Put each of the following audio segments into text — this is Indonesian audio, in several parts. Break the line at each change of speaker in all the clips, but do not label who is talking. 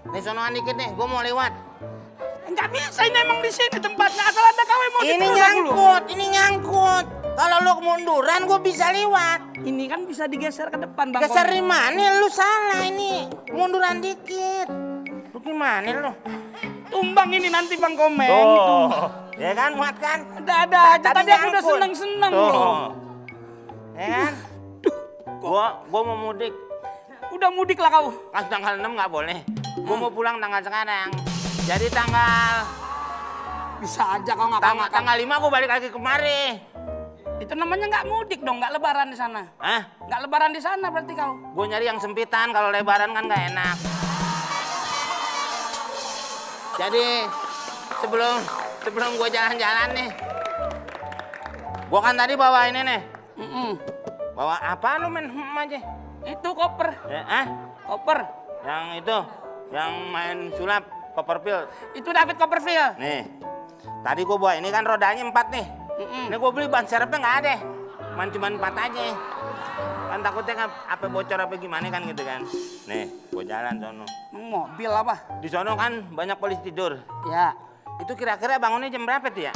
Nih sonoan dikit nih, gue mau lewat.
Enggak bisa, ini emang di sini tempatnya. Asal ada kau yang mau
ini nyangkut. Kalau lu kemunduran, gue bisa lewat.
Ini kan bisa digeser ke depan, Bang.
Geser di mana? Lu salah ini. Munduran dikit. Lu gimana lu?
Tumbang ini nanti Bang Komeng.
Tuh, ya kan muat kan?
Ada aja. Tadi aku udah seneng-seneng loh.
Ya kan? Gua mau mudik.
Udah mudik lah kau.
Pas tanggal 6 nggak boleh. Gua mau pulang tanggal sekarang. Jadi tanggal...
Bisa aja kau nggak
tanggal 5 gua balik lagi kemari.
Itu namanya nggak mudik dong, nggak lebaran di sana.
Hah?
Nggak lebaran di sana berarti kau.
Gua nyari yang sempitan, kalau lebaran kan nggak enak. Jadi sebelum gua jalan-jalan nih, gua kan tadi bawa ini nih. Bawa apa lu main aja?
Itu koper. Koper.
Yang itu, yang main sulap, Copperfield.
Itu David Copperfield.
Nih, tadi gua bawa ini kan rodanya 4 nih. Ini gua beli ban serepnya nggak ada. Cuma 4 aja. Kan takutnya apa bocor apa gimana kan gitu kan. Nih, gua jalan sono.
Mobil apa?
Di sono kan banyak polisi tidur.
Ya.
Itu kira-kira bangunnya jam berapa tuh ya?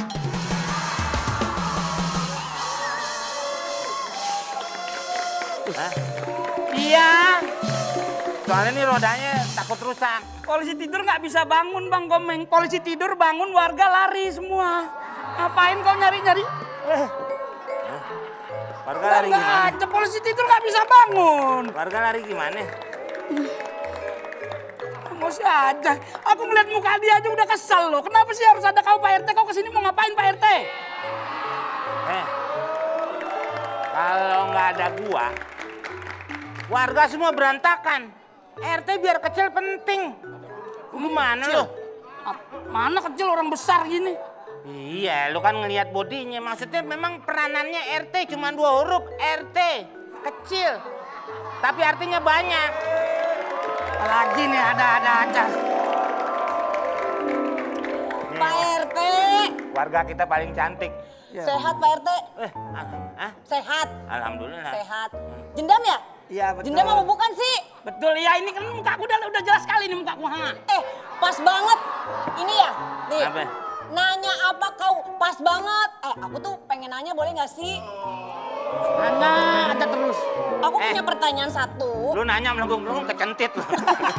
Hah?
Iya.
Soalnya nih rodanya takut rusak.
Polisi tidur nggak bisa bangun Bang Komeng. Polisi tidur bangun, warga lari semua. Ngapain kau nyari-nyari?
Warga lari gimana?
Aja, polisi tidur nggak bisa bangun.
Warga lari gimana?
Masih aja. Aku ngeliat muka dia aja udah kesel loh. Kenapa sih harus ada kau Pak RT? Kau kesini mau ngapain Pak RT?
Kalau nggak ada gua, warga semua berantakan. RT biar kecil penting. Gimana lo?
Mana kecil orang besar gini?
Iya, lu kan ngelihat bodinya. Maksudnya memang peranannya RT cuma 2 huruf. RT, kecil. Tapi artinya banyak.
Apalagi nih ada aja.
Pak RT.
Warga kita paling cantik.
Sehat Pak RT? Sehat.
Alhamdulillah.
Sehat. Jendam ya?
Iya betul.
Jendam apa bukan sih?
Betul ya, ini kan mukaku udah jelas sekali nih mukaku.
Pas banget. Ini ya, nih.
Apa?
Nanya apa kau? Pas banget. Aku tuh pengen nanya boleh nggak sih?
Nanya aja terus.
Aku punya pertanyaan satu.
Lu nanya melengkung-melengkung kecentit lu.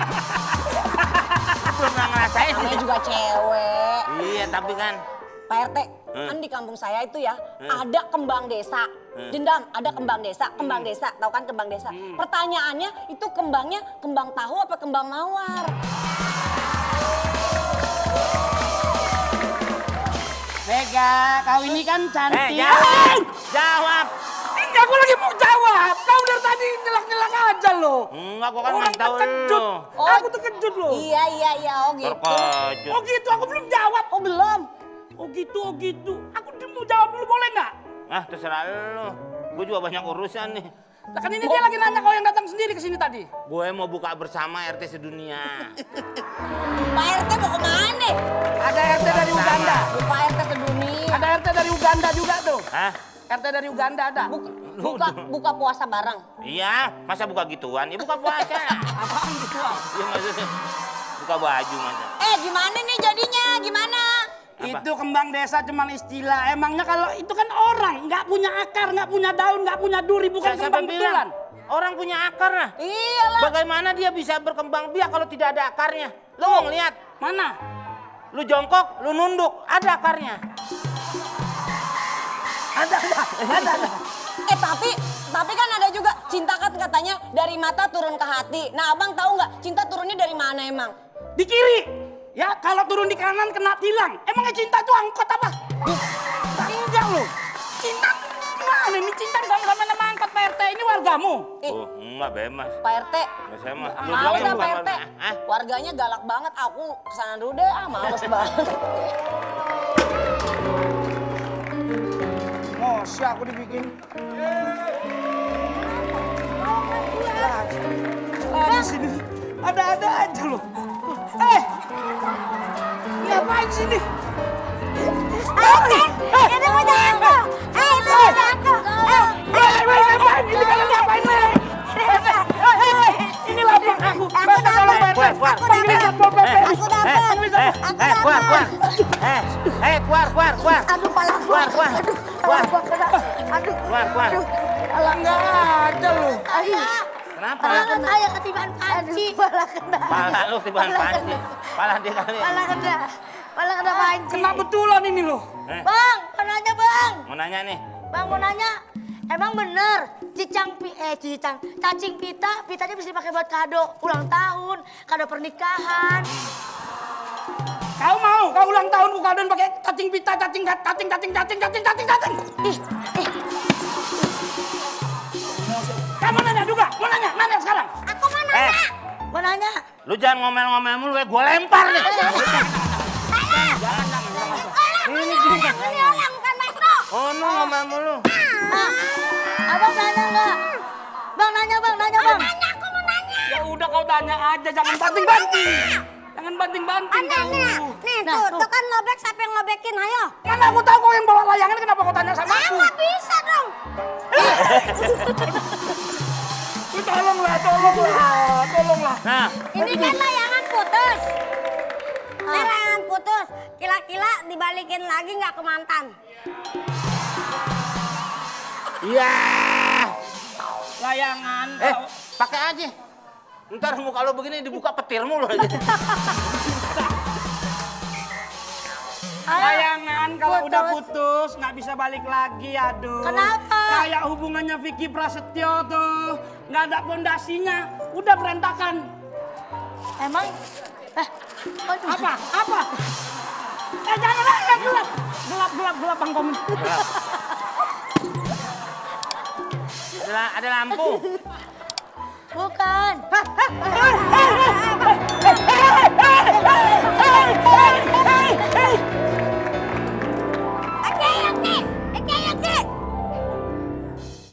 Belum pernah ngerasain.
Namanya juga cewek.
Iya, tapi kan.
Pak RT, kan di kampung saya itu ya ada kembang desa. Jendam, ada kembang desa, kembang desa. Tahu kan kembang desa? Pertanyaannya itu kembangnya kembang tahu apa kembang mawar?
Vega, kau ini kan cantik.
Jawab.
Ini aku lagi mau jawab. Kau dari tadi nyelak-nyelak aja loh.
Enggak, gua kan
Orang
ngasih tahu
terkejut.
lu.
Aku terkejut loh.
Iya, oh gitu.
Terkejut.
Oh gitu, aku belum jawab.
Oh belum?
Oh gitu. Aku mau jawab dulu boleh nggak?
Terserah lu. Gua juga banyak urusan nih.
Lah kan ini dia lagi nanya kau yang datang sendiri ke sini tadi.
Gue mau buka bersama RT sedunia.
Pak RT mau kemana?
Ada RT dari Uganda.
Buka RT sedunia.
Ada RT dari Uganda juga tuh.
Hah?
RT dari Uganda ada.
Buka puasa bareng.
Iya, masa buka gituan? Ya buka puasa.
Apaan gituan?
Iya maksudnya buka baju masa.
Gimana nih jadinya? Gimana?
Apa?
Itu kembang desa cuman istilah. Emangnya kalau itu kan orang, nggak punya akar, nggak punya daun, nggak punya duri, bukan kembang betulan.
Orang punya akar lah.
Iyalah.
Bagaimana dia bisa berkembang biak kalau tidak ada akarnya? Lo mau ngeliat?
Mana?
Lu jongkok, lu nunduk, ada akarnya.
Ada.
Tapi kan ada juga cinta kan katanya dari mata turun ke hati. Nah abang tahu nggak cinta turunnya dari mana emang?
Di kiri. Ya kalau turun di kanan kena tilang. Emangnya cinta itu angkot apa? Enggak loh. Cinta gimana? Ini cinta sama-sama nama angkot Pak RT. Ini wargamu.
Oh enggak bebas.
Pak RT.
Saya mah.
Males dah Pak RT. Warganya galak banget. Aku kesana dulu deh. Males banget.
Mosya aku dibikin. Lagi sini. Ada-ada aja loh. Ngapain sini?
Itu punya aku. Itu punya aku.
Ngapain? Ini kalian ngapain? Ini lapang aku. Tolong Pak RT.
Keluar.
Aduh.
Keluar.
Aduh. Alah.
Enggak ada lu.
Aduh.
Kenapa?
Pala saya ketiban panci. Pala kena.
Pala lu tiba panci. Pala dia kali.
Pala kena. Pala kena panci.
Kena betulan ini lo.
Bang, mau nanya bang.
Mau nanya nih.
Bang mau nanya. Emang bener cacing pitanya bisa dipakai buat kado ulang tahun, kado pernikahan.
Kau mau? Kau ulang tahun bukan pakai cacing pita, cacing. Kamu nanya juga? Mau nanya sekarang?
Aku mau nanya. Mau nanya.
Lu jangan ngomel-ngomel mulu, gue lempar nih.
Ini orang bukan Metro.
Oh, lu ngomel mulu.
Abang nanya nggak? Bang nanya bang.
Aku mau nanya. Ya udah kau tanya aja, jangan banting-banting. Jangan banting-banting.
Nih tuh kan ngobek, siapa yang ngobekin, ayo.
Mana aku tahu kau yang bawa layangan, kenapa kau tanya sama aku?
Nggak bisa dong.
Tolonglah.
Nah,
Ini kan layangan putus. Layangan putus. Kila-kila dibalikin lagi nggak ke mantan?
iya.
Layangan.
Pakai aja. Ntar muka lo begini dibuka petir mulu aja.
Layangan kalau udah putus nggak bisa balik lagi, aduh.
Kenapa?
Kayak hubungannya Vicky Prasetyo tuh, nggak ada pondasinya, udah berantakan.
Emang?
Apa? Jangan gelap Bang Komin.
Ada lampu.
Bukan.